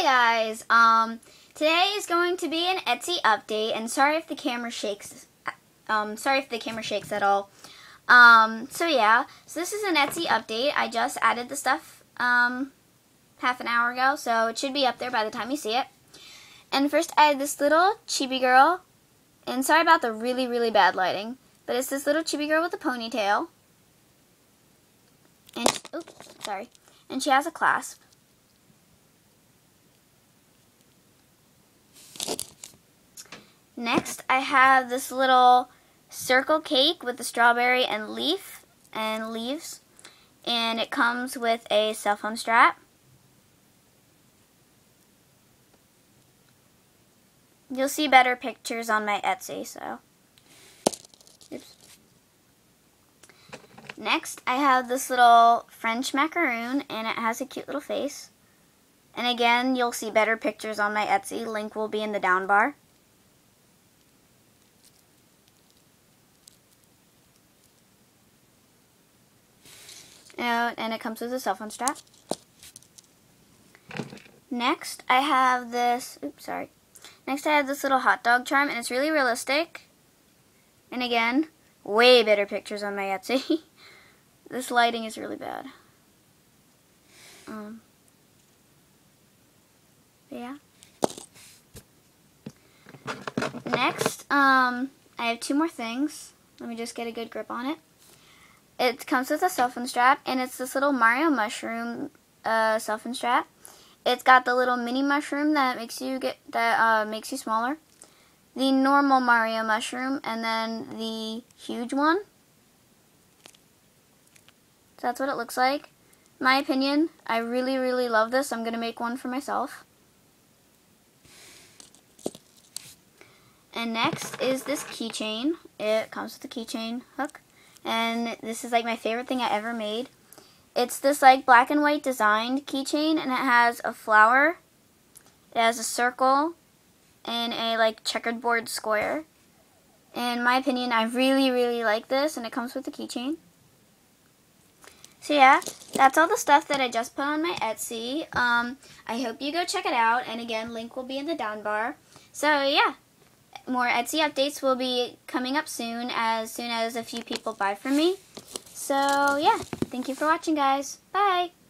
guys, today is going to be an Etsy update, and sorry if the camera shakes, at all. So this is an Etsy update. I just added the stuff, half an hour ago, so it should be up there by the time you see it. And first I had this little chibi girl, and sorry about the really, really bad lighting, but it's this little chibi girl with a ponytail, and, and she has a clasp. Next, I have this little circle cake with the strawberry and leaves, and it comes with a cell phone strap. You'll see better pictures on my Etsy, so. Oops. Next, I have this little French macaroon, and it has a cute little face. And again, you'll see better pictures on my Etsy. Link will be in the down bar. And it comes with a cell phone strap. Next, I have this, Next, I have this little hot dog charm, and it's really realistic. And again, way better pictures on my Etsy. This lighting is really bad. Yeah. Next, I have two more things. Let me just get a good grip on it. It comes with a cell phone strap, and it's this little Mario mushroom cell phone strap. It's got the little mini mushroom that makes you smaller, the normal Mario mushroom, and then the huge one. So that's what it looks like. In my opinion, I really, really love this. I'm gonna make one for myself. And next is this keychain. It comes with a keychain hook. And this is like my favorite thing I ever made. It's this like black and white designed keychain, and it has a flower, it has a circle, and a like checkerboard square. In my opinion, I really, really like this, and it comes with a keychain. So yeah, that's all the stuff that I just put on my Etsy. I hope you go check it out, and again, link will be in the down bar. So yeah. More Etsy updates will be coming up soon as a few people buy from me. So, yeah. Thank you for watching, guys. Bye!